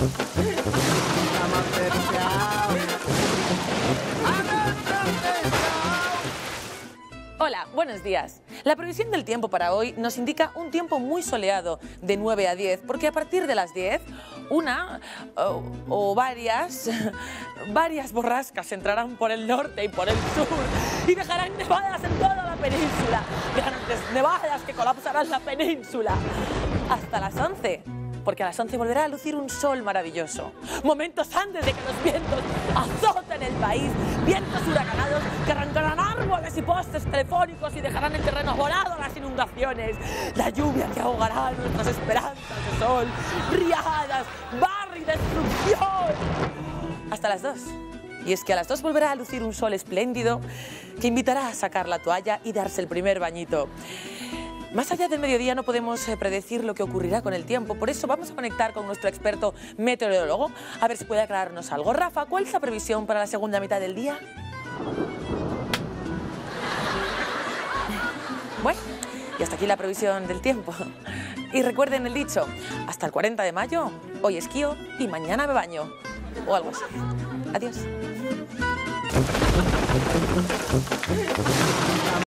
Hola, buenos días. La previsión del tiempo para hoy nos indica un tiempo muy soleado de 9 a 10, porque a partir de las 10, una o varias borrascas entrarán por el norte y por el sur y dejarán nevadas en toda la península. Grandes nevadas que colapsarán la península. Hasta las 11. Porque a las 11 volverá a lucir un sol maravilloso. Momentos antes de que los vientos azoten el país, vientos huracanados que arrancarán árboles y postes telefónicos y dejarán el terreno volado a las inundaciones. La lluvia que ahogará nuestras esperanzas de sol, riadas, barro y destrucción. Hasta las 2. Y es que a las 2 volverá a lucir un sol espléndido que invitará a sacar la toalla y darse el primer bañito. Más allá del mediodía no podemos predecir lo que ocurrirá con el tiempo, por eso vamos a conectar con nuestro experto meteorólogo a ver si puede aclararnos algo. Rafa, ¿cuál es la previsión para la segunda mitad del día? Bueno, y hasta aquí la previsión del tiempo. Y recuerden el dicho, hasta el 40 de mayo, hoy esquío y mañana me baño. O algo así. Adiós.